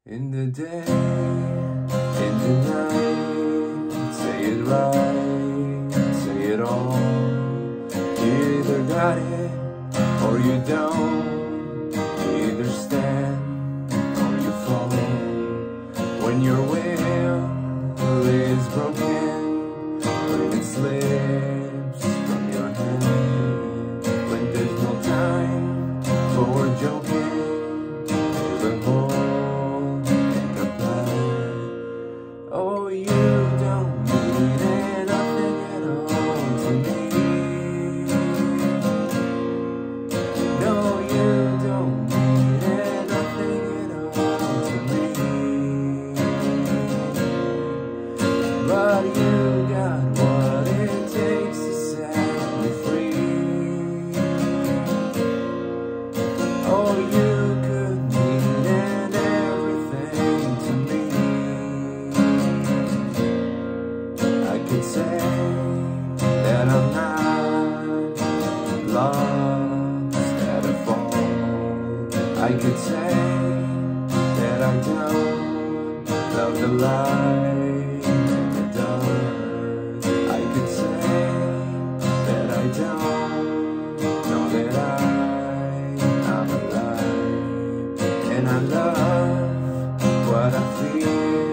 In the day, in the night, say it right, say it all. You either got it or you don't. You either stand or you fall. When your will is broken, when it slips from your hand, when there's no time for joking, there's a hole. Oh, you don't mean nothing at all to me. No, you don't mean nothing at all to me. But you got what it takes to set me free. Oh, you could mean everything to me. I could say that I'm not lost at a fall. I could say that I don't love the light and the dark. I could say that I don't know that I'm alive. And I love what I feel.